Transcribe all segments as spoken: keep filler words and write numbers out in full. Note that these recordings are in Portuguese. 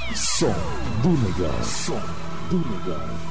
Som do Negão. Som do Negão.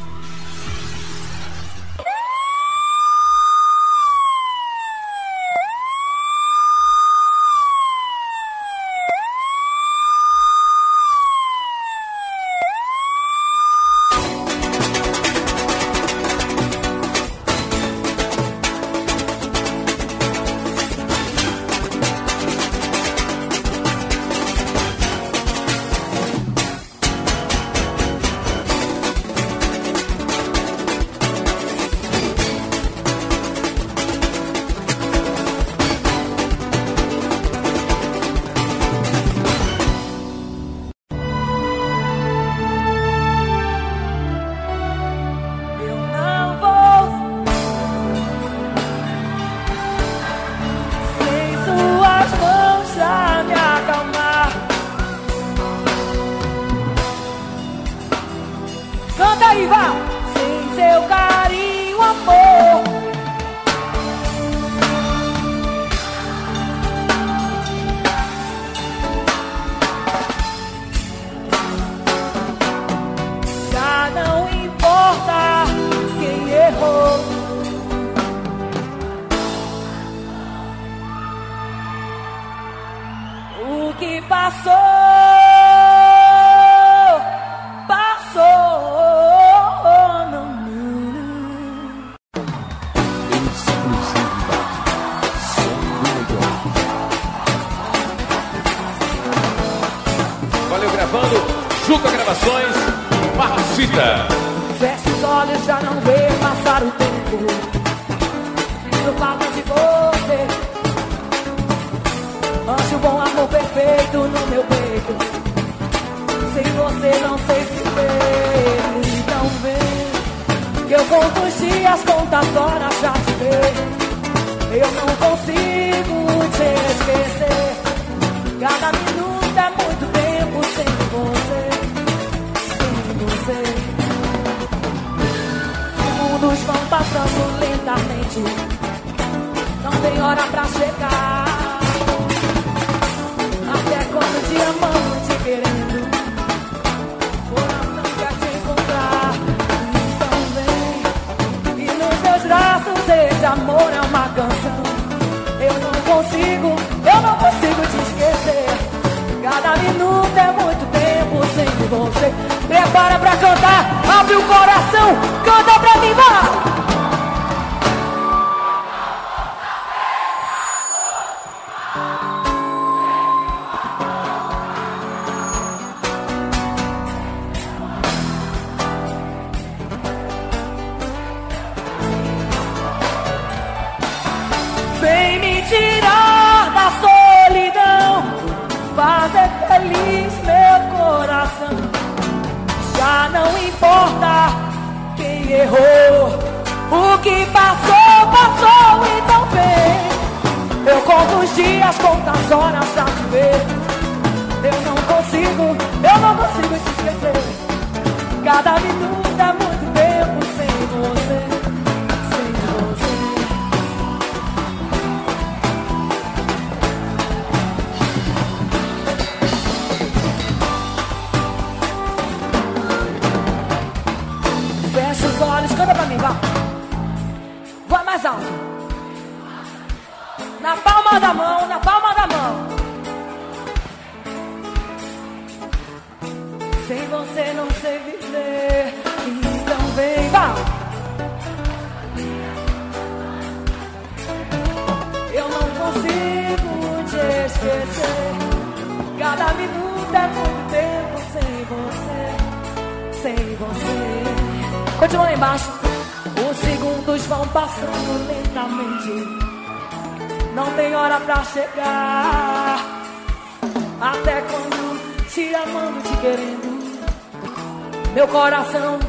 Coração,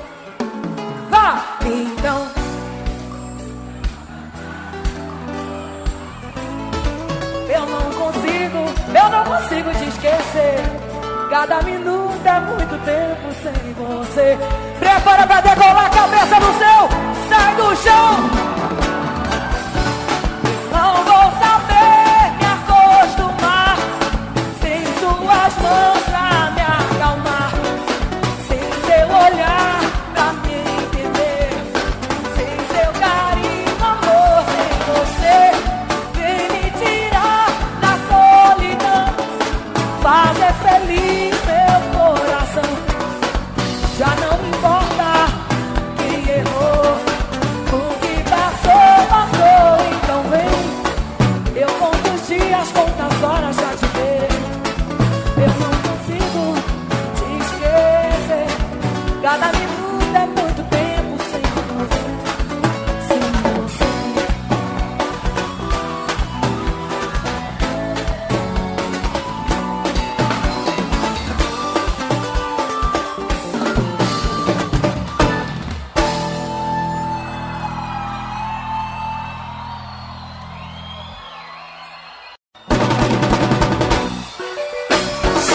vá, então. Eu não consigo, eu não consigo te esquecer. Cada minuto é muito tempo sem você. Prepara pra decolar a cabeça no céu. Sai do chão. Não vou saber me acostumar sem suas mãos pra me acalmar.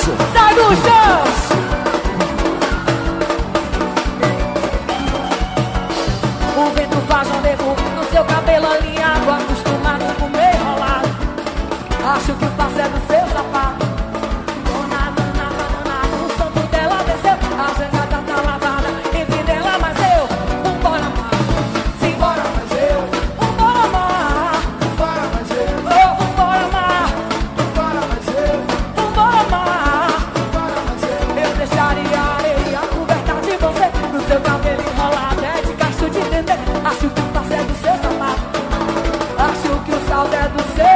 sai do chão. O vento faz um levo no seu cabelo alinhado, acostumado com meio enrolado. Acho que o passo é do seu sapato. Dona, dona, dona, o santo dela desceu. A jangada tá lavada, entre dela mas eu. Vambora mais, simbora mais eu. Vambora mais, vambora mais eu. Oh, vambora mais, vambora mais eu. Vambora mais, vambora mais eu. Eu deixaria a areia coberta de você. No seu cabelo enrolado é de cacho de dendê. Acho que o passo é do seu sapato. Acho que o salto é do seu.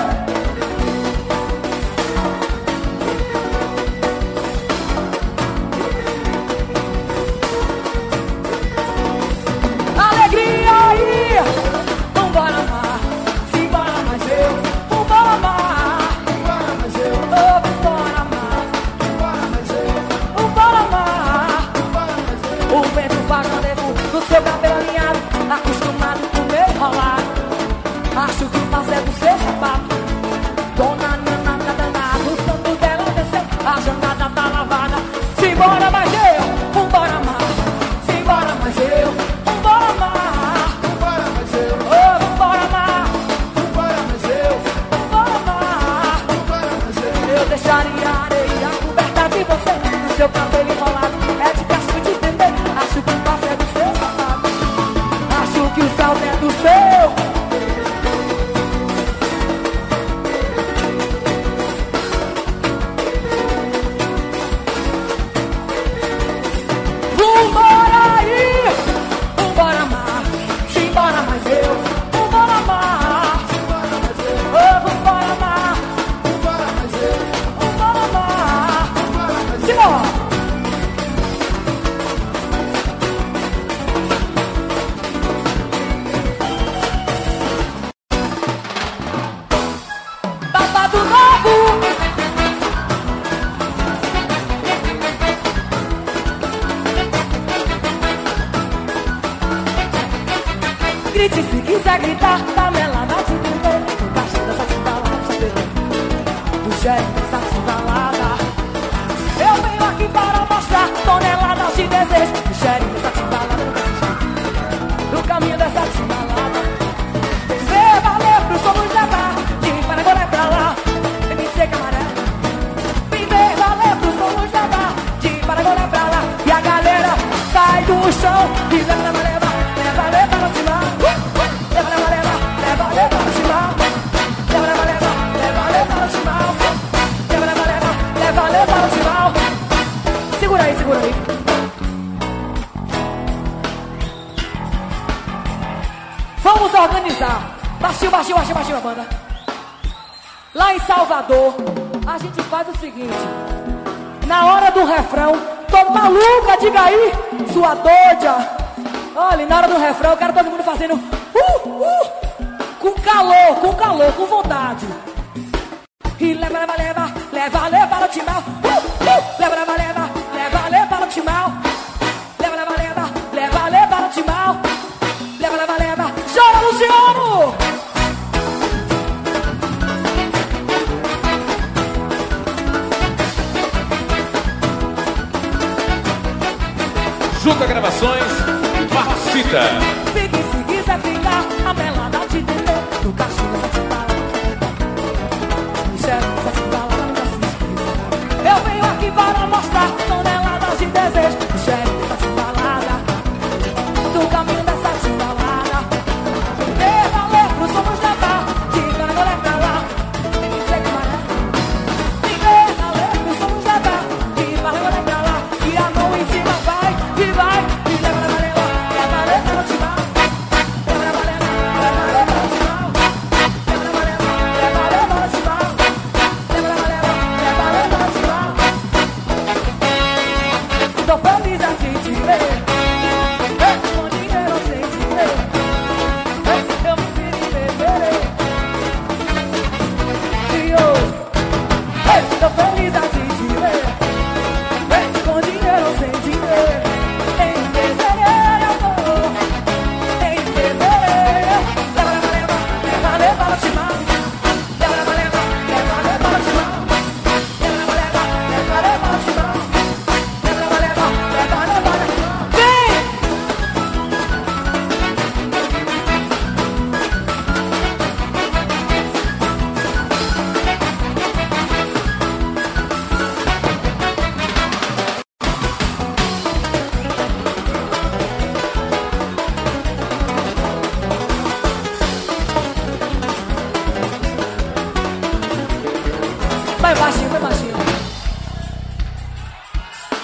Seu cabelo alinhado, acostumado com meu enrolado. Acho que o passo é do seu sapato. Dona Nana tá danada, o santo dela desceu. A janada tá lavada. Simbora mais eu, vambora mais. Simbora mais eu, vambora mais. Vambora mais eu, oh, vambora mais. Vambora mais eu, vambora mais. Vambora mais eu. Eu deixaria a areia coberta de você. O seu cabelo enrolado é de cacho de dendê. Acho que o passo é do seu sapato. Acho que o salto é do seu. Vambora aí, vambora mais, simbora mais eu. Vambora mais, simbora mais eu. Oh, vambora mais, vambora mais eu. Vambora mais, vambora mais eu. Simbora. Babado novo. Grite se quiser gritar, tá melada de beber. No caixa dessa chimbalada, do chefe dessa chimbalada. Eu venho aqui para mostrar toneladas de desejo. Do chefe dessa chimbalada, do caminho dessa chimbalada. Vê valer pro som nos levar, de Paraguai pra lá. M C Camaré. Vem ver valer pro som nos levar, de Paraguai pra lá. E a galera sai do chão e leva, leva, leva, leva, leva no timão. Leva, leva, leva, leva, leva no timão. Leva, leva, leva, leva, leva no timão. Leva, leva, leva, leva, leva no timão. Segura aí, segura aí. Vamos organizar. Baixinho, baixinho, baixinho, baixinho a banda. Lá em Salvador, a gente faz o seguinte. Na hora do refrão, tô maluca, diga aí, sua doida. Olha, na hora do refrão, eu quero todo mundo fazendo uh, uh, com calor, com calor, com vontade. E leva, leva, leva, leva, leva no timão. Uh, uh, leva, leva, leva, leva, leva no timão. Leva, leva, leva, leva, leva no timão. Leva, leva, leva, chora Luciano. Junta Gravações, Marcita. Fique se quiser ficar, a melada te entender. No cachorro essa chimbala, no chefe essa chimbala, nunca se esqueça. Eu venho aqui para mostrar toneladas de desejo. No chefe essa chimbalada, do caminho dessa chimbalada. Dê valer pro som nos levar, de Paraguai pra lá. M C Camaré. Dê valer pro som nos levar, de Paraguai pra lá. E a mão em cima vai, e vai, e leva, leva, leva, leva, leva no timão.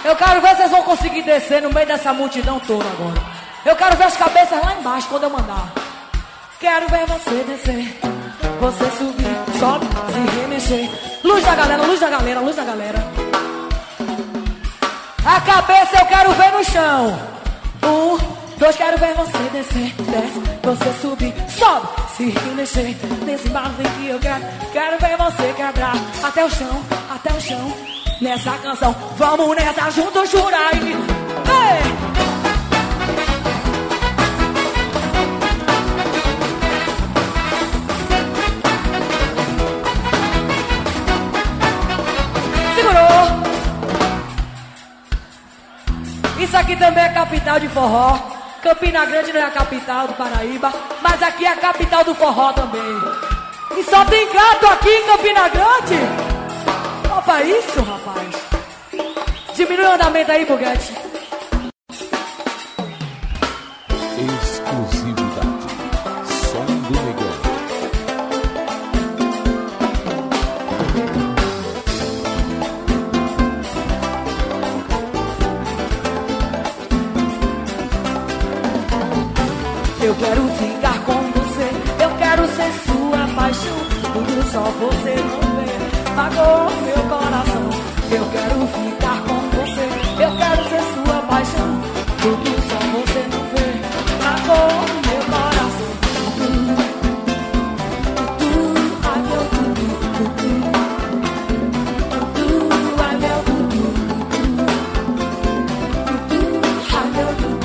Eu quero ver se vocês vão conseguir descer no meio dessa multidão toda agora. Eu quero ver as cabeças lá embaixo quando eu mandar. Quero ver você descer, você subir, sobe, se remexer. Luz da galera, luz da galera, luz da galera. A cabeça eu quero ver no chão. Um, dois, quero ver você descer, desce, você subir, sobe, se remexer. Nesse barulho que eu quero, quero ver você quebrar até o chão, até o chão. Nessa canção, vamos nessa juntos, jurar e... Ei! Isso aqui também é capital de forró. Campina Grande não é a capital do Paraíba, mas aqui é a capital do forró também. E só tem gato aqui em Campina Grande. Opa, isso, rapaz. Diminui o andamento aí, Bugatti. Exclusividade. Som do Negão. Eu quero ficar com você, eu quero ser sua paixão. Tudo só você não vê, magoou meu coração. Eu quero ficar com você, eu quero ser sua paixão. Tudo só você não vê, magoou meu coração. Tudo, ai meu tudo, tudo, tudo, ai meu tudo, tudo, ai meu tudo.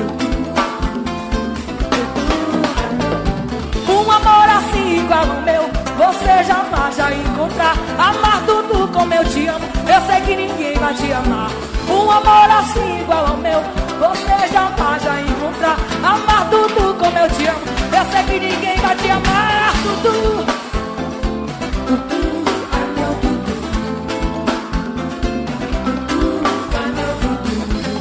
Um amor assim igual ao meu, você jamais vai encontrar. Amar tudo como eu te amo, eu sei que ninguém vai te amar. Um amor assim igual ao meu, você jamais vai encontrar. Amar tudo como eu te amo, eu sei que ninguém vai te amar. Tudo, tudo, ai meu tudo, tudo, ai meu tudo,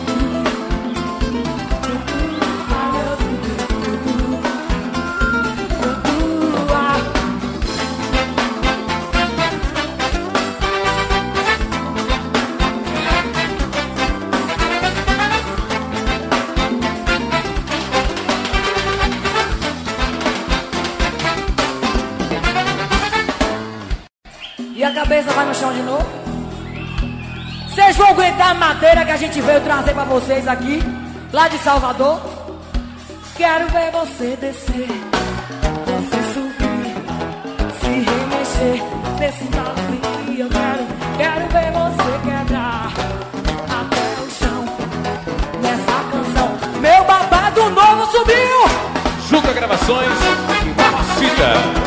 tudo, ai meu tudo. E a cabeça vai no chão de novo. Vocês vão aguentar a madeira que a gente veio trazer pra vocês aqui, lá de Salvador? Quero ver você descer, você subir, se remexer nesse barulho. Eu quero, quero ver você quebrar até o chão nessa canção. Meu babado novo subiu. Juca Gravações e Papacita.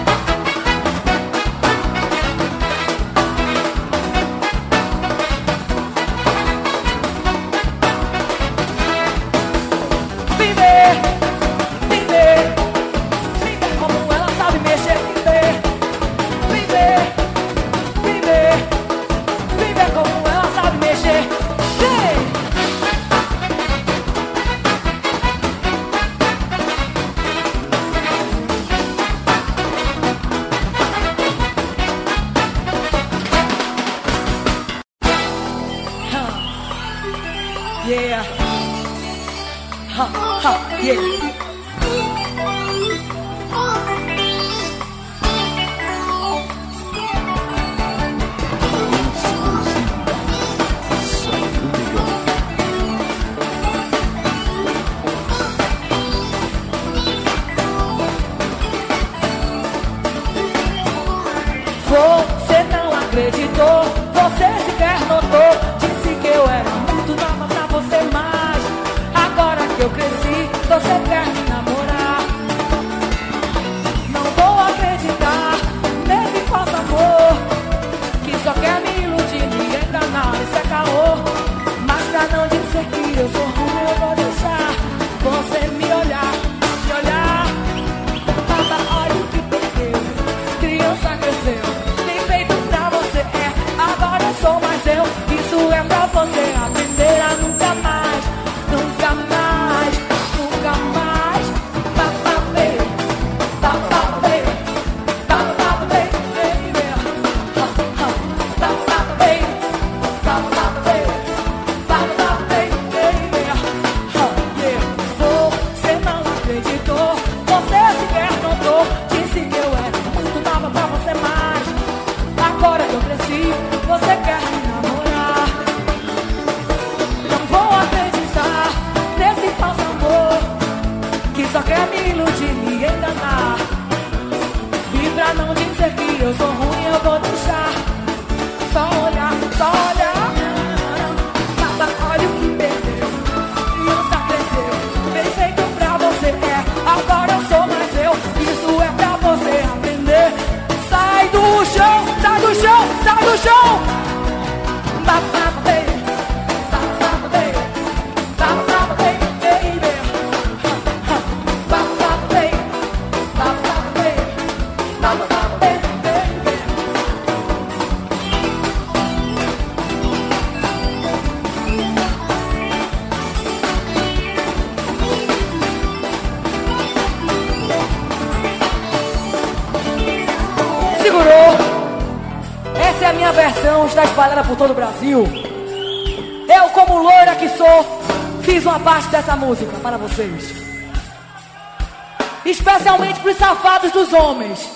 Yeah. Ha, ha, yeah. Você não acreditou, você sequer notou. Disse que eu era muito nova pra você, mas agora que eu cresci, você quer chão. Baba, baba, baby. Baba, baba, baby. Baba, baba, baby, baby. Baba, baba, baby. Baba, baba, baby. Baba, baba, baby, baby. Segurou. Essa é a minha versão, está espalhada por todo o Brasil. Eu, como loira que sou, fiz uma parte dessa música para vocês. Especialmente para os safados dos homens.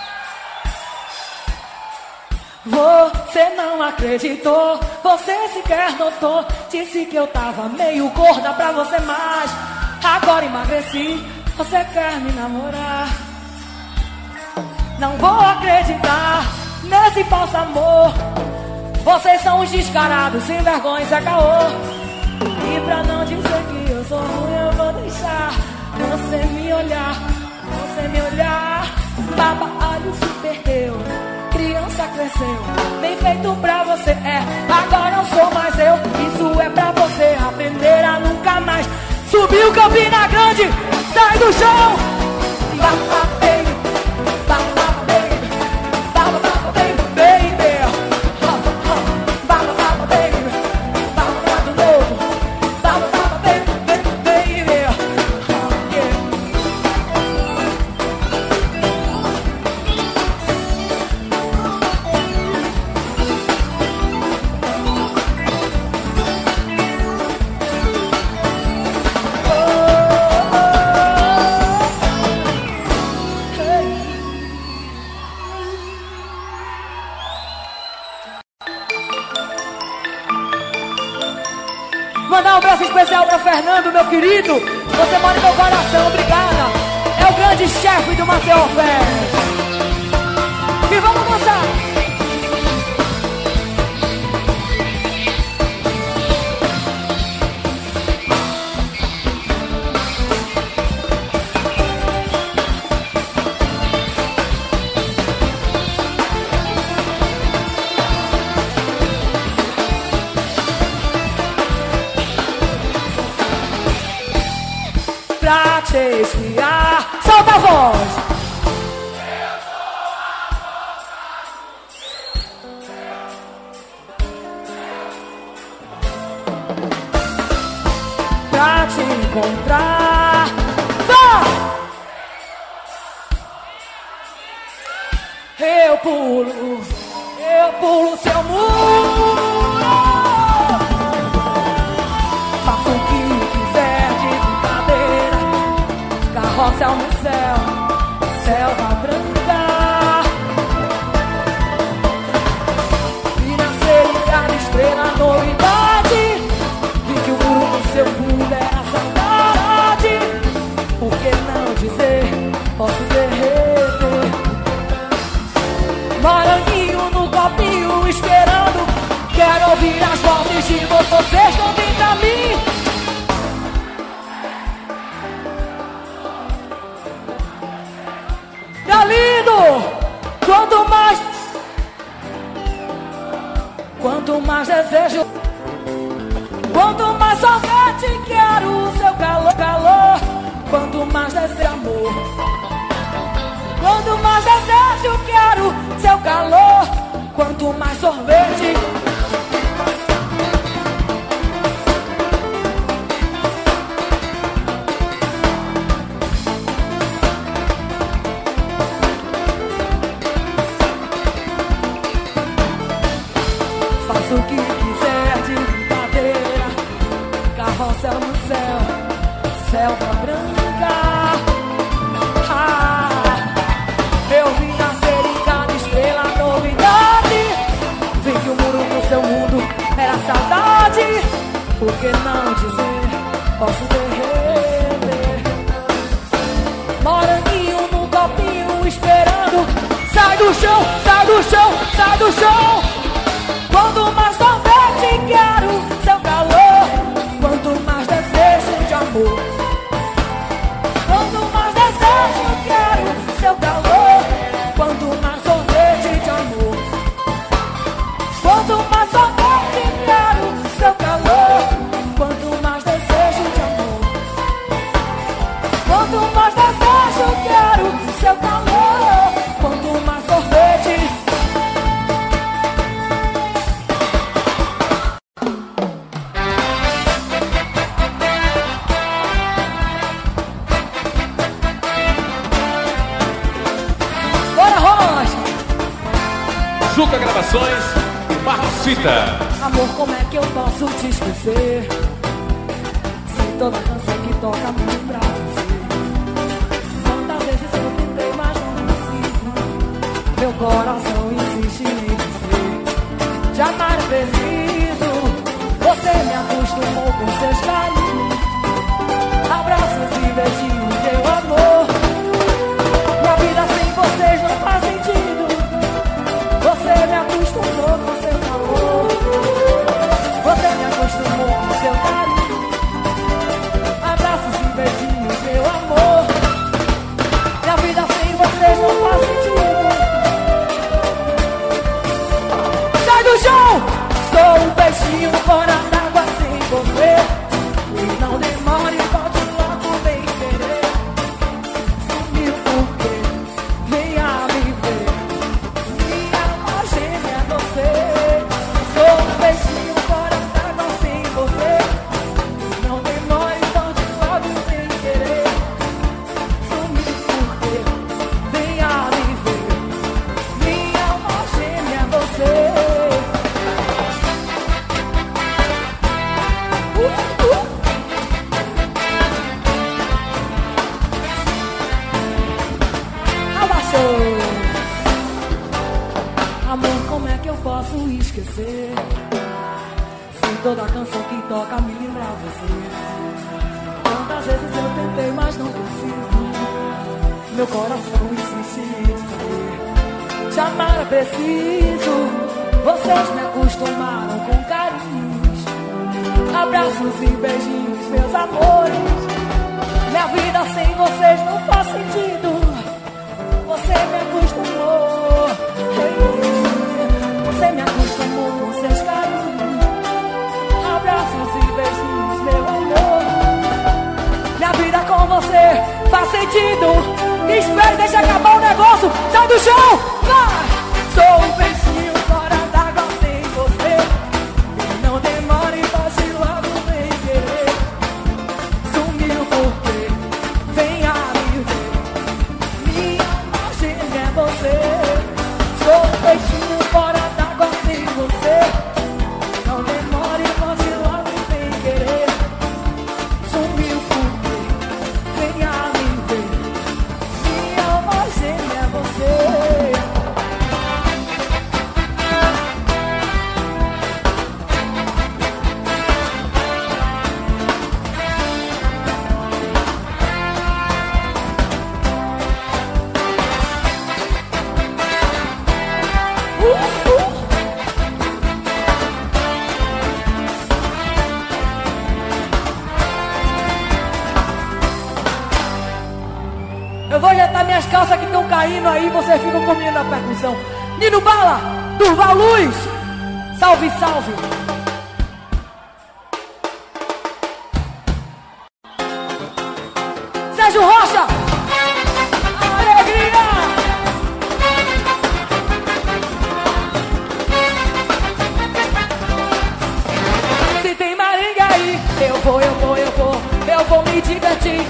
Você não acreditou, você sequer notou. Disse que eu tava meio gorda pra você, mas agora emagreci, você quer me namorar. Não vou acreditar nesse falso amor. Vocês são os descarados, sem vergonha, Zé Caô. E pra não dizer que eu sou ruim, eu vou deixar você me olhar, você me olhar. Baba, alho se perdeu, criança cresceu, bem feito pra você, é. Agora eu sou mais eu, isso é pra você aprender a nunca mais subir o Campina Grande, sai do chão. Baba, baby, baba, baby, baba, baba, baby, baby. Baba, baba, baby, baba, baba, de novo. Baba, baba, baby, baby, baby. Yeah. Mandar um abraço especial pra Fernando, meu querido. Você mora em meu coração, obrigada. É o grande chefe do Maceió Fest. E vamos dançar. Pra te esfriar, solta a voz. Pra te encontrar, vá! Eu pulo, eu pulo seu muro. Faço o que quiser de brincadeira. Carroça no céu, selva branca. E nascer em cada estrela, novidade. Vi que o muro do seu mundo era saudade. Por que não dizer, posso derreter. Moranguinho no copinho esperando. Quero ouvir as vozes de vocês, não vem pra mim. Tá lindo! Quanto mais, quanto mais desejo, quanto mais sorvete quero o seu calor, calor. Quanto mais desejo amor, quanto mais desejo quero seu calor. Quanto mais sorvete. Faço o que quiser de brincadeira. Carroça no céu, selva branca. Ah, eu vim nascer em cada estrela, novidade. Vi que o muro do seu mundo era saudade. Por que não dizer, posso derreter. Moranguinho no copinho esperando. Sai do chão, sai do chão, sai do chão. Quanto mais sorvete quero seu calor. Quanto mais desejo de amor. Quanto mais desejo quero seu calor. Quanto mais sorvete de amor. Mamacita. Amor, como é que eu posso te esquecer? Se toda canção que toca me lembra você. Quantas vezes eu tentei, mas não consigo. Meu coração insiste em dizer: te amar é preciso. Você me acostumou com seus carinhos, abraços e beijinhos, meu amor. Minha vida sem vocês não faz sentido. Você me acostumou com seu amor. Você me acostumou com seu carinho, abraços e beijinhos, meu amor. Minha vida sem vocês não faz sentido. Sai do chão! Sou um peixinho fora d'água sem você. E não demore, volte logo, vem querer. Sumiu porque venha me ver. Minha alma gêmea é você. Sou um peixinho fora d'água sem você. E não demore, volte logo, vem querer. Sumiu porque venha me ver. Minha alma gêmea é você. Amor, como é que eu posso esquecer? Se toda canção que toca me lembra você. Quantas vezes eu tentei, mas não consigo. Meu coração insiste em dizer: te amar é preciso. Vocês me acostumaram com carinhos, abraços e beijinhos, meus amores. Minha vida sem vocês não faz sentido. Você me acostumou, você me acostumou com seus carinhos, abraços e beijinhos, meu amor. Minha vida com você faz sentido. Espere, deixa acabar o negócio. Sai do chão, vai! Sou um peixinho fora d'água sem você. E não demore, volte logo, vem querer. Sumiu porque venha me ver. Minha alma gêmea é você. Sou um peixinho fora d'água sem você. Não demore, volte logo, vem querer. Sumiu porque venha me ver. Minha alma gêmea é você. Eu vou ajeitar minhas calças que estão caindo aí, vocês ficam comigo na percussão. Nino Bala, Durval Luz, salve, salve. Sérgio Rocha, alegria. Se tem maringa aí, eu vou, eu vou, eu vou, eu vou me divertir.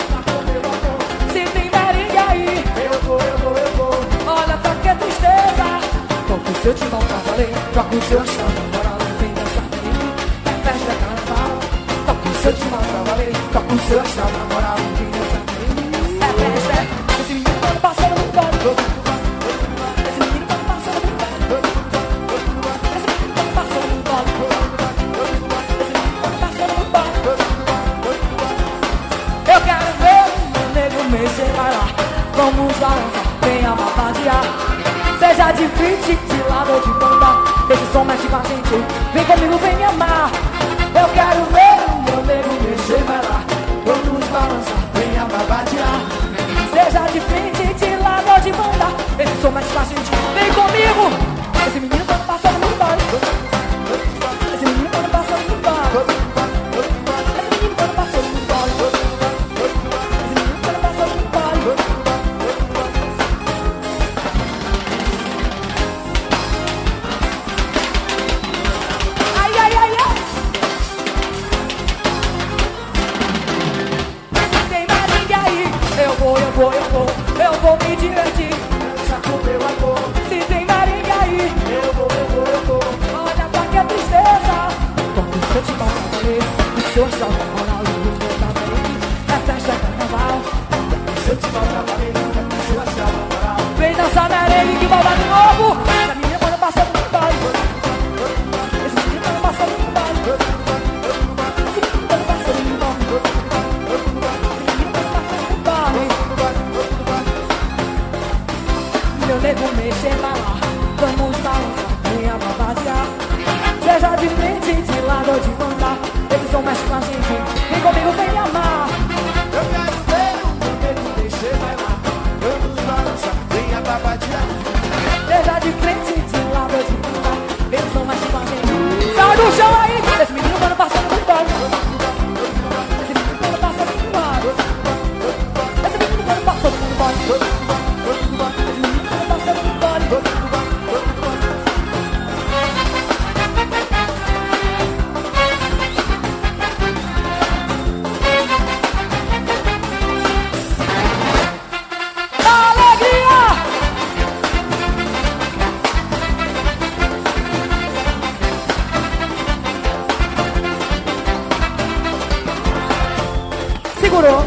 Olha pra que tristeza. Toca o seu timão pra valer. Troca o seu astral namorado, vem dançar comigo. É festa, é carnaval. Toca o seu timão pra valer. Troca o seu astral namorado, vem dançar comigo. É festa, é. Esse menino tá passando no colo. Esse menino tá passando no colo. Esse menino tá passando no colo. Esse menino tá passando no colo. Eu quero ver o meu nego mexer, vai lá. Vamos balançar, venha babadear. Seja de frente, de lado ou de banda, esse som mexe com a gente. Vem comigo, vem me amar. Eu quero ver o meu nego mexer, vai lá. Vamos balançar, venha babadear. Seja de frente, de lado ou de banda, esse som mexe com a gente. Vem comigo. Esse menino tá passando no bar. Esse menino tá passando no bar. Esse menino tá passando no bar. Esse menino tá passando no bar. Eu vou, eu vou, eu vou me divertir. Dança com meu amor. segurou.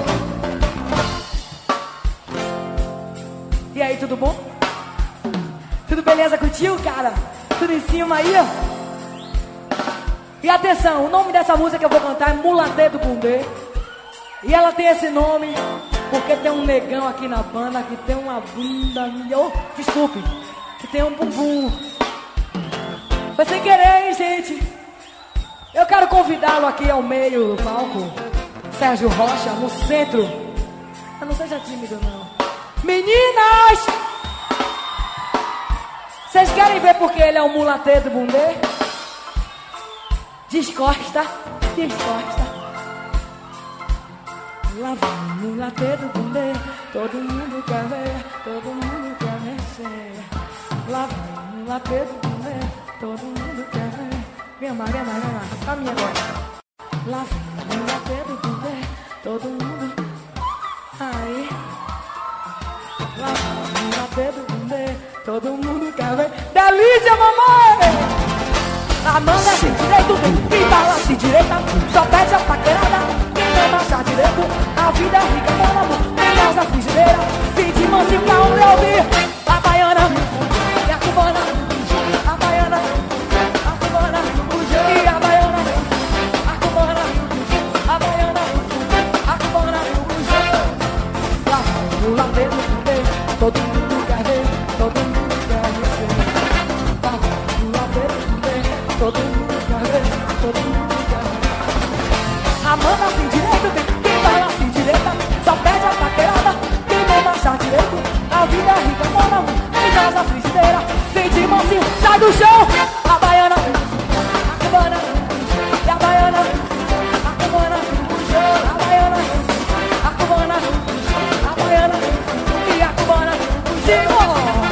E aí, tudo bom? Tudo beleza contigo, cara? Tudo em cima aí, ó. E atenção, o nome dessa música que eu vou cantar é Mulatê do Bundê. E ela tem esse nome porque tem um negão aqui na banda que tem uma bunda... Oh, desculpe, que tem um bumbum. Foi sem querer, hein, gente? Eu quero convidá-lo aqui ao meio do palco. Sérgio Rocha, no centro. Ah, não seja tímido, não. Meninas! Vocês querem ver porque ele é um mulatê do Bundê? Descosta, descosta. Lá vai o mulatê do Bundê. Todo mundo quer ver, todo mundo quer mexer. Lá vai o mulatê do Bundê. Todo mundo quer ver. Vem mais, vem mais, vem mais. Caminha agora. Lá vai o mulatê do Bundê. Todo mundo. Aí. Lá vai o mulatê do Bundê. Todo mundo quer ver. Delícia, mamãe! A manga sem direito, quem balança direita, só pede a paquerada. Quem não marcha direito, a vida é rica, meu amor. Quem gosta frigideira, vem de mansinho pra onde eu ouvir. A baiana e a cubana, a baiana, a cubana, e a baiana, a cubana, a baiana, a cubana, lá vai o ladeiro do Bundê, todo mundo quer ver, todo mundo quer mexer. Lá vai o ladeiro do Bundê, todo mundo quer ver, todo mundo quer ver. A manda sem direito, quem vai lá sem direita, só pede a paquerada. Quem não marchar direito, a vida é rica, mano. Quem casa a frigideira, vem de mansinho, sai do chão. A baiana, a cubana, e a baiana, a cubana, a baiana, a cubana, a baiana, e a cubana, Simão.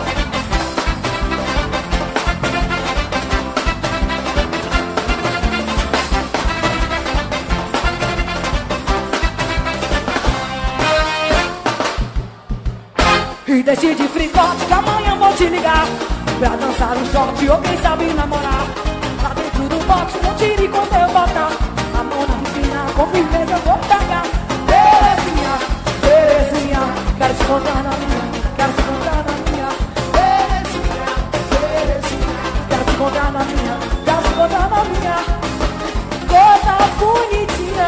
E deixe de fricote que amanhã vou te ligar pra dançar um shot ou quem sabe namorar. Lá dentro do bote não tire quando eu botar a mão na piscina, com firmeza eu vou pegar. Terezinha, Terezinha, quero te contar na minha, quero te contar na minha. Terezinha, Terezinha, quero te contar na minha, quero te contar na minha. Coisa bonitinha,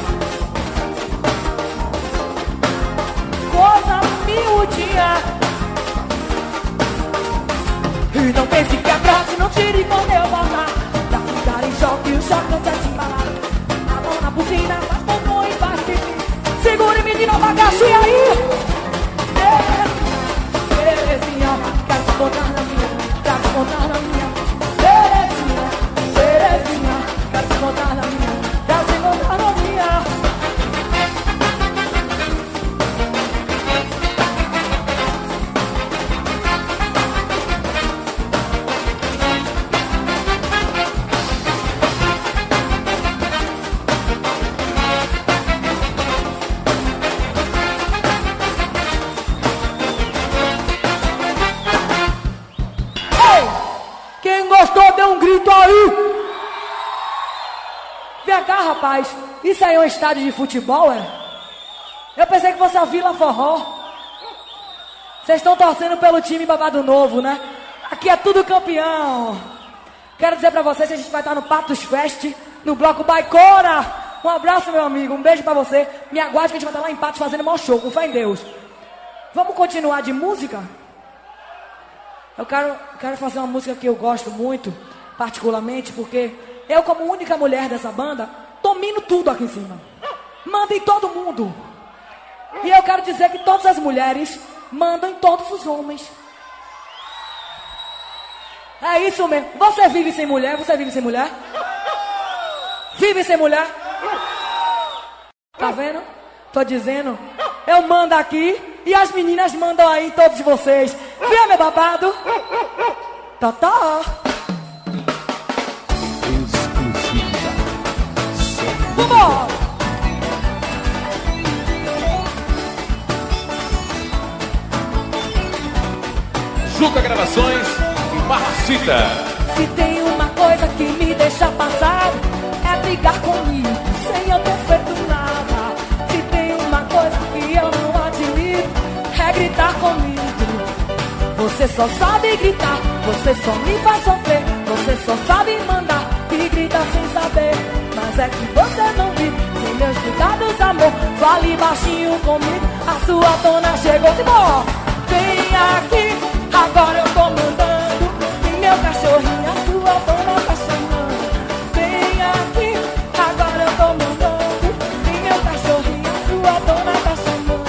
coisa miudinha. E não pense que é prático, não tire quando eu voltar pra ficar em choque, o choque não quer te embalar. A mão na buzina, mas botou embaixo de mim. Segure, menina, o bagaço e aí. Terezinha, Terezinha, quero te contar na minha, quero te contar na minha. Terezinha, Terezinha, quero te contar na minha, quero te contar na minha. Dê um grito aí! Vem cá, rapaz. Isso aí é um estádio de futebol, é? Eu pensei que fosse a Vila Forró. Vocês estão torcendo pelo time Babado Novo, né? Aqui é tudo campeão. Quero dizer pra vocês que a gente vai estar no Patos Fest, no Bloco Baicora. Um abraço, meu amigo. Um beijo pra você. Me aguarde que a gente vai estar lá em Patos fazendo maior show, com fé em Deus. Vamos continuar de música? Eu quero, quero fazer uma música que eu gosto muito, particularmente, porque eu, como única mulher dessa banda, domino tudo aqui em cima. Mando em todo mundo. E eu quero dizer que todas as mulheres mandam em todos os homens. É isso mesmo. Você vive sem mulher? Você vive sem mulher? Vive sem mulher? Tá vendo? Tô dizendo. Eu mando aqui e as meninas mandam aí, todos vocês. Vem, meu babado. Totó. Vambora. Juca Gravações e Marcita. Se tem uma coisa que me deixa passar, é brigar comigo sem eu ter feito nada. Se tem Você só sabe gritar, você só me faz sofrer. Você só sabe mandar e grita sem saber. Mas é que você não vive sem meus cuidados, amor. Fale baixinho comigo, a sua dona chegou. Simão, vem aqui, agora eu tô mandando. E meu cachorrinho, a sua dona tá chamando. Vem aqui, agora eu tô mandando. E meu cachorrinho, a sua dona tá chamando.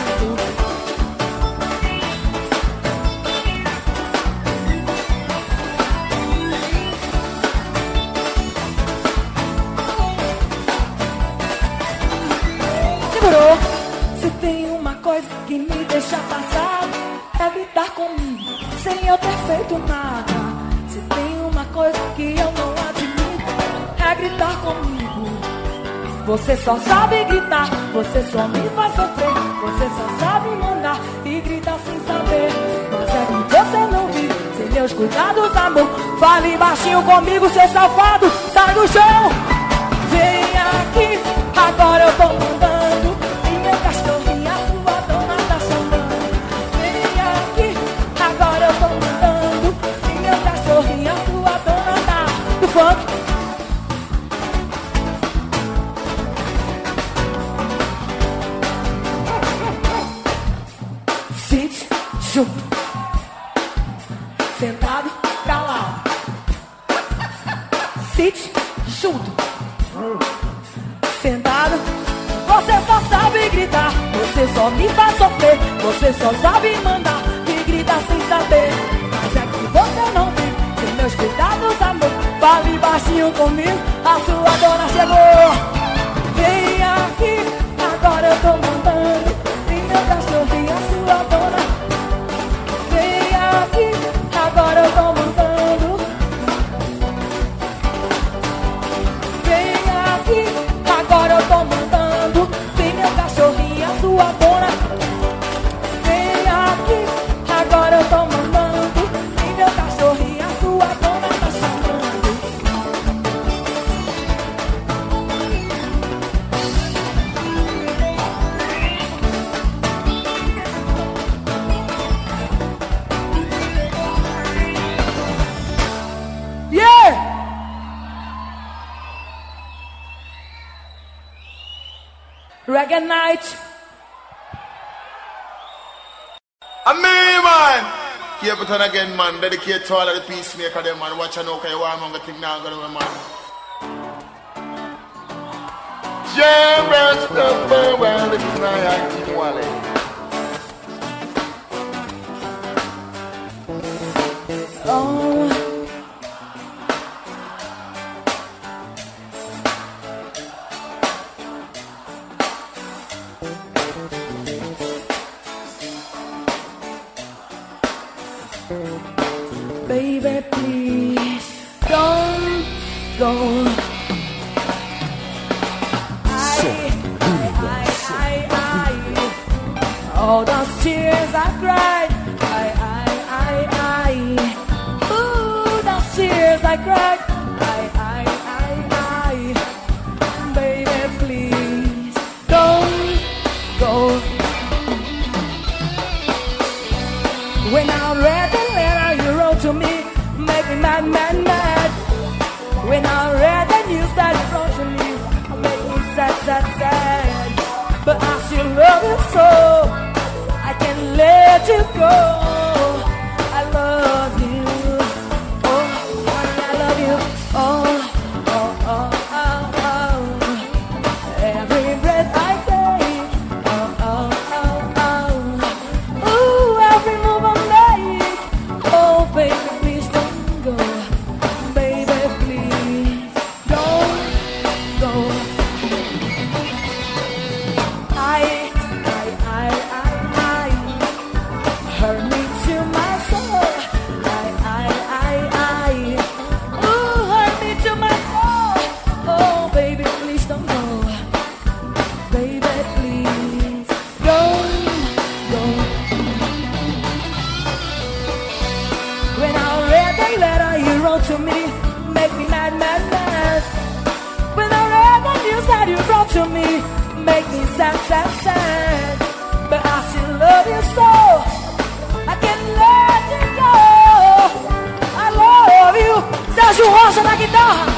Segurou. Se tem uma coisa que me deixa passado, é gritar comigo sem eu ter feito nada. Se tem uma coisa que eu não admito, é gritar comigo. Você só sabe gritar, você só me faz sofrer. Você só sabe mandar e gritar sem saber. Mas é que você não vive sem meus cuidados, amor. Fale baixinho comigo, seu safado, sai do chão. Vem aqui, agora eu tô mandando. E meu cachorrinho, a sua dona tá chamando. Vem aqui, agora eu tô mandando. E meu cachorrinho, a sua dona tá do funk. Sit, junto, sentado, calado. Sit, junto, sentado. Você só sabe gritar, você só me faz sofrer. Você só sabe mandar e grita sem saber. Mas é que você não vive sem meus cuidados, amor. Fale baixinho comigo, a sua dona chegou. Vem aqui, agora eu tô mandando. E meu cachorrinho, a sua dona. Vem aqui, agora eu tô mandando. Vem aqui, agora eu tô mandando. Vem meu cachorrinho, a sua dona. Vem aqui, agora eu tô mandando. Vem meu cachorrinho, a sua dona tá chamando. Yeah! Reggae night. A me man. Keep it on again, man. Dedicate to all of the peacemaker, them man. Watch out, okay? One man, think now, go to man. Jam rest up, well, it's my acting wallet. Oh. Baby, please don't go. I, I, I, I, I, all those tears I cried. I, I, I, I, ooh, those tears I cried. I, I, I, I, baby, please don't go. When I read the letter you wrote to me, make me mad, mad, mad. When I read the news that you brought to me, make me sad, sad, sad. But I still love you so, I can't let you go. I love you, oh, honey, I love you, oh, oh, oh, oh, oh. Every breath I take, oh, oh, oh, oh. Ooh, every move I make, oh, baby, please don't go. Baby, please don't go. I, I, I, I, I hurt me to my soul. I, I, I, I, ooh, hurt me to my soul. Oh, baby, please don't go. Baby, please don't go. When I read the letter you wrote to me, make me mad, mad, mad. When I read the news that you brought to me, make me sad, sad, sad. But I still love you so, I can't let you go. Nilson Rocha na guitarra.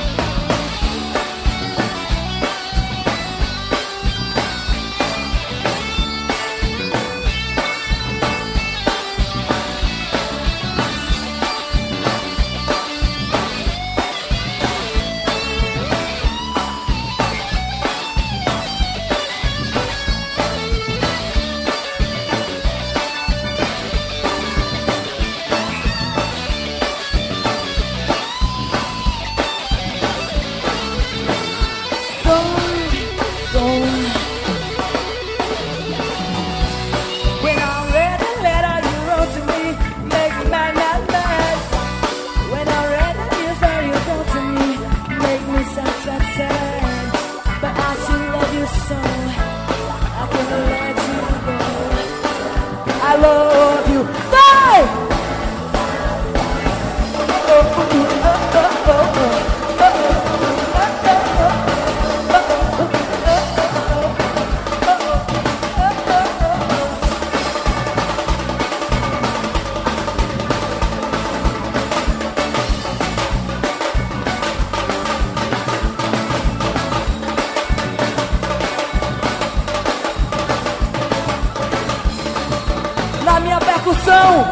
Na minha percussão,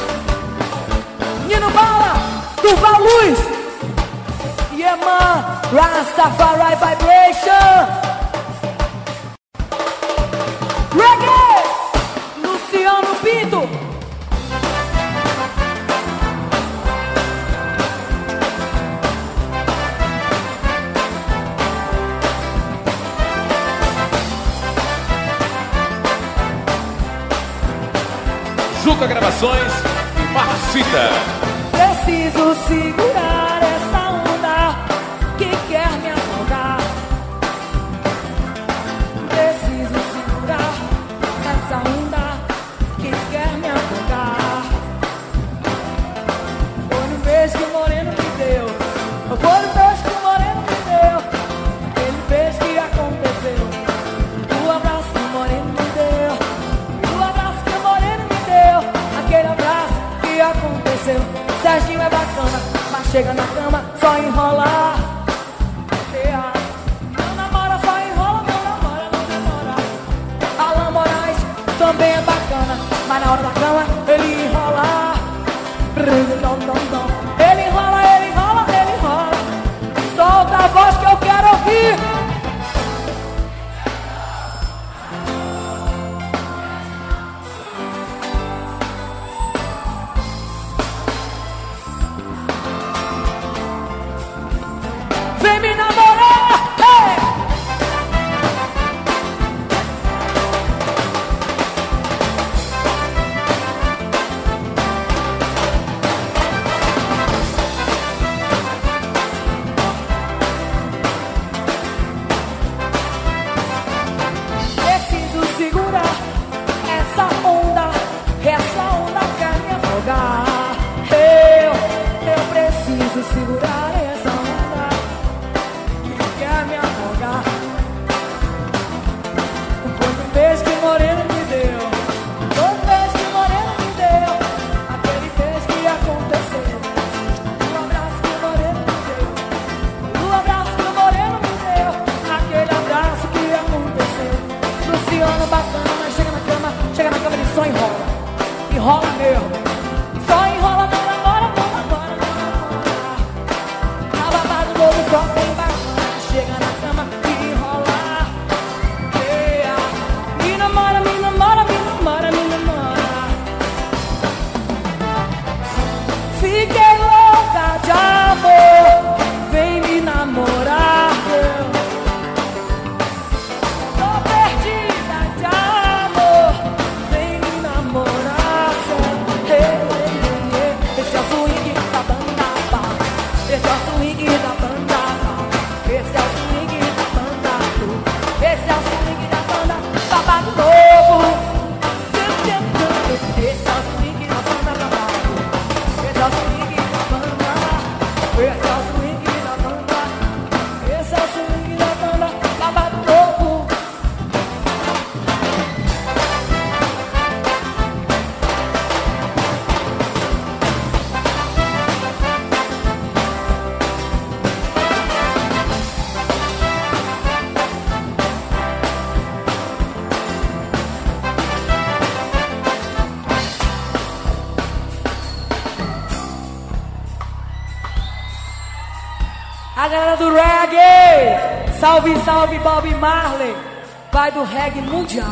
Nino Bala, Durval Luz, Yeman, Rastafari Vibration, Reggae, Luciano Pinto. Juca Gravações e Marcita. Preciso segurar essa onda que quer me afogar. Preciso segurar essa onda que quer me afogar. Foi no beijo que o moreno me deu. Foi no beijo que o moreno me deu. Aquele beijo que aconteceu. O abraço que o moreno me deu. O abraço que o moreno me deu. Aquele abraço que aconteceu. Serginho é bacana, mas chega na cama, só enrola. Yeah. Não namora, só enrola, não namora, não namora. Alan Moraes também é bacana, mas na hora da cama ele enrola. Ele enrola, ele enrola, ele enrola. Solta a voz que eu quero ouvir. Vem me namorar, hey! reggae. Salve, salve Bob Marley, pai do reggae mundial.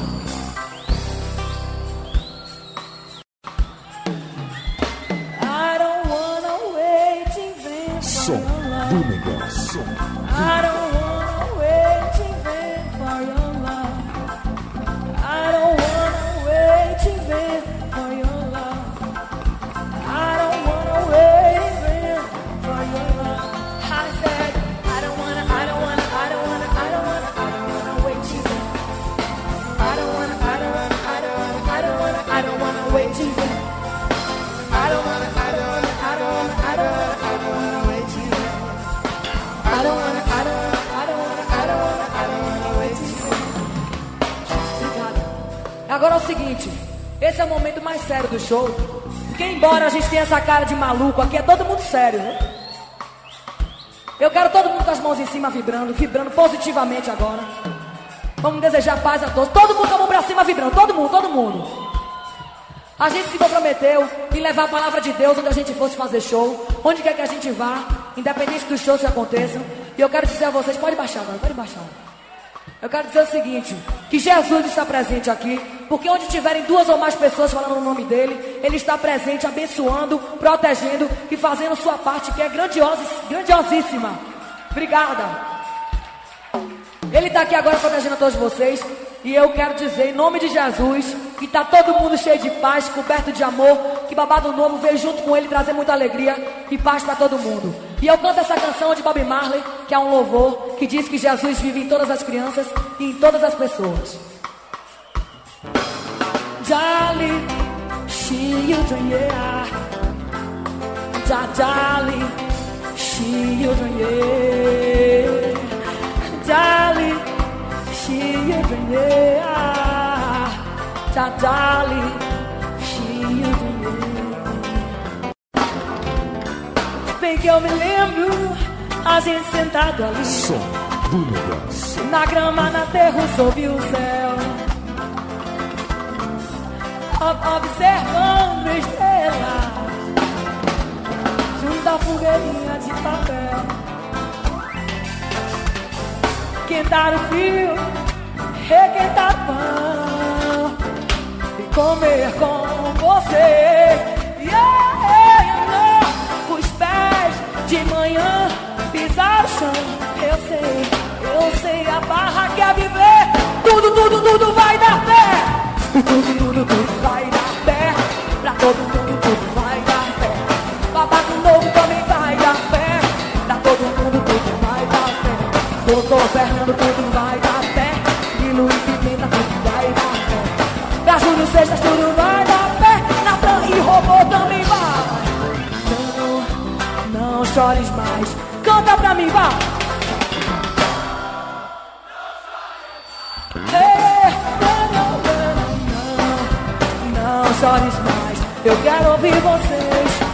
I don't wanna wait in vain for Som your love. do negócio. I don't wanna wait in vain for your love. I don't wanna wait in vain for your love. I don't wanna wait in vain for your love. I said I don't wanna, I don't wanna, I don't wanna, I don't wanna, I don't wanna wait in vain. I don't wanna, I don't wanna, I don't wanna, I don't wanna, I don't wanna wait in vain. I don't wanna, I don't wanna, I don't wanna, I don't wanna, I don't wanna wait in vain. I don't wanna, I don't wanna, I don't wanna, I don't wanna, I don't wanna wait in vain. Obrigada. Agora é o seguinte, esse é o momento mais sério do show. Porque embora a gente tenha essa cara de maluco, aqui é todo mundo sério, né? Eu quero todo mundo com as mãos em cima vibrando, vibrando positivamente agora. Vamos desejar paz a todos. Todo mundo com a mão pra cima vibrando, todo mundo, todo mundo. A gente se comprometeu em levar a palavra de Deus onde a gente fosse fazer show, onde quer que a gente vá, independente dos shows que aconteçam. E eu quero dizer a vocês, pode baixar agora, pode baixar. Eu quero dizer o seguinte, que Jesus está presente aqui, porque onde tiverem duas ou mais pessoas falando o nome dele, ele está presente, abençoando, protegendo e fazendo sua parte, que é grandiosa, grandiosíssima. Obrigada. Ele está aqui agora protegendo a todos vocês. E eu quero dizer, em nome de Jesus, que está todo mundo cheio de paz, coberto de amor, que Babado Novo veio junto com ele trazer muita alegria e paz para todo mundo. E eu canto essa canção de Bob Marley, que é um louvor, que diz que Jesus vive em todas as crianças e em todas as pessoas. Jolly children, yeah. Jolly children, yeah. Jolly children, yeah. Jolly children, yeah. Bem que eu me lembro, a gente sentado ali, Som do negócio. na grama, na terra, sob o céu, ob- observando estrelas, junto à fogueirinha de papel. Quentar o fio, requentar pão e comer com você. Yeah, yeah. Os pés de manhã pisar o chão. Eu sei, eu sei, a barra quer viver. Tudo, tudo, tudo vai dar pé. Tudo, tudo, tudo vai dar pé. Pra todo mundo, tudo vai dar pé. Babado Novo também vai dar pé. Pra todo mundo, tudo vai dar pé. Doutor Fernando, tudo vai dar pé. E Luiz Pimenta, tudo vai dar pé. Pra Júlio Sextas, tudo vai dar pé. Natan e Robô também vai. Não, não chores mais. Canta pra mim, vá. Ei, não, não, não, não chores mais. Eu quero ouvir vocês.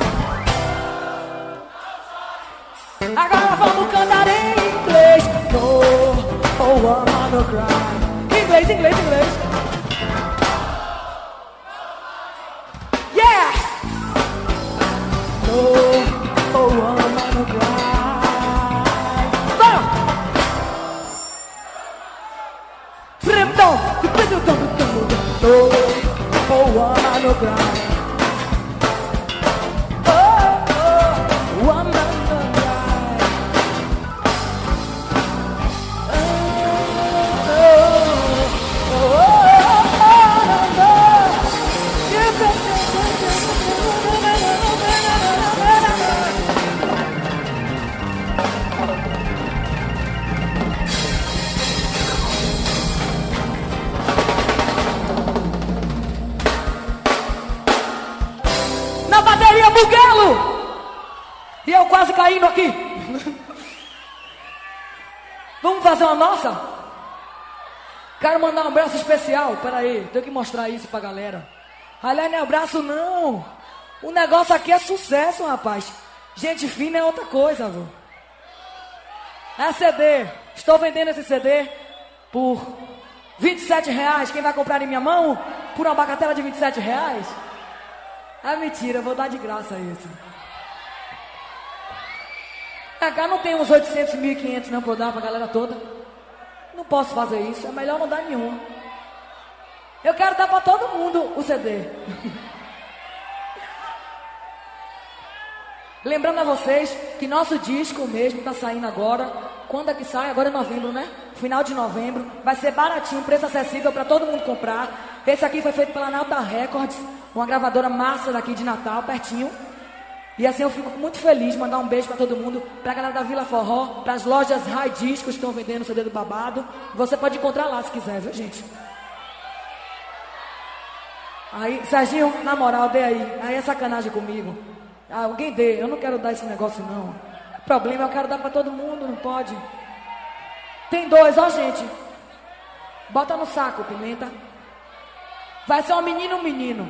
Agora vamos cantar em inglês. No, oh, I'm gonna cry. Inglês, inglês, inglês. Yeah! No, oh, I'm gonna cry. Vamos! Fremdom, no, oh, I'm gonna cry. Oh, oh, I'm gonna na bateria Muguelo! E eu quase caindo aqui. Vamos fazer uma nossa? Quero mandar um abraço especial. Pera aí, tenho que mostrar isso pra galera. Aliás, não é abraço não. O negócio aqui é sucesso, rapaz. Gente fina é outra coisa, viu? É C D. Estou vendendo esse C D por vinte e sete reais. Quem vai comprar em minha mão? Por uma bagatela de vinte e sete reais? É mentira, eu vou dar de graça isso. Cá não tem uns oitocentos, mil e quinhentos não pra eu dar pra galera toda. Não posso fazer isso, é melhor não dar nenhum. Eu quero dar pra todo mundo o C D. Lembrando a vocês que nosso disco mesmo tá saindo agora. Quando é que sai? Agora é novembro, né? Final de novembro. Vai ser baratinho, preço acessível pra todo mundo comprar. Esse aqui foi feito pela Nauta Records, uma gravadora massa daqui de Natal, pertinho. E assim eu fico muito feliz, mandar um beijo pra todo mundo, pra galera da Vila Forró, pras lojas Rai Discos que estão vendendo o C D do Babado. Você pode encontrar lá se quiser, viu, gente? Aí, Serginho, na moral, dê aí. Aí é sacanagem comigo. Ah, alguém dê, eu não quero dar esse negócio não. Problema, eu quero dar pra todo mundo, não pode. Tem dois, ó, gente. Bota no saco, Pimenta. Vai ser um menino, um menino.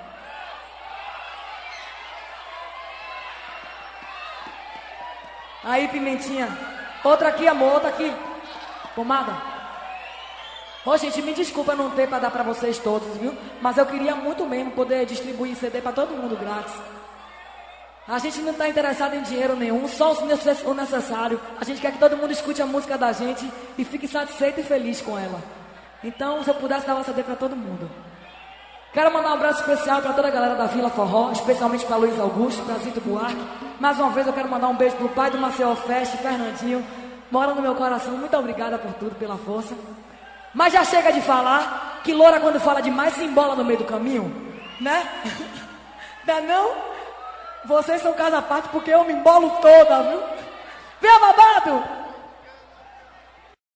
Aí, Pimentinha. Outra aqui, amor, outra aqui. Pomada. Ô, gente, me desculpa não ter pra dar pra vocês todos, viu? Mas eu queria muito mesmo poder distribuir C D pra todo mundo grátis. A gente não tá interessado em dinheiro nenhum, só o necessário. A gente quer que todo mundo escute a música da gente e fique satisfeito e feliz com ela. Então, se eu pudesse dar uma C D pra todo mundo. Quero mandar um abraço especial pra toda a galera da Vila Forró, especialmente pra Luiz Augusto, pra Zito Buarque. Mais uma vez eu quero mandar um beijo pro pai do Maceió Fest, Fernandinho. Mora no meu coração, muito obrigada por tudo, pela força. Mas já chega de falar que loura quando fala demais se embola no meio do caminho, né? Não é não? Vocês são casa à parte porque eu me embolo toda, viu? Vem, Babado!